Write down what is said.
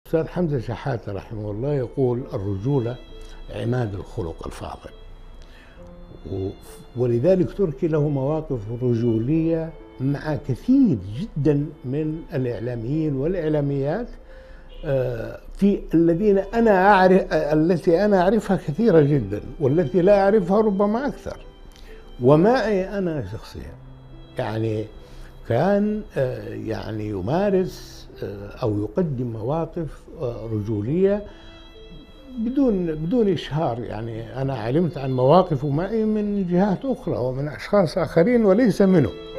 أستاذ حمزة شحاتة رحمه الله يقول: الرجولة عماد الخلق الفاضل. ولذلك تركي له مواقف رجولية مع كثير جدا من الإعلاميين والإعلاميات، في الذين أنا أعرف، التي أنا أعرفها كثيرة جدا، والتي لا أعرفها ربما أكثر. ومعي أنا شخصيا يعني كان يعني يمارس أو يقدم مواقف رجولية بدون إشهار. يعني أنا علمت عن مواقفه معي من جهات أخرى ومن أشخاص آخرين وليس منه.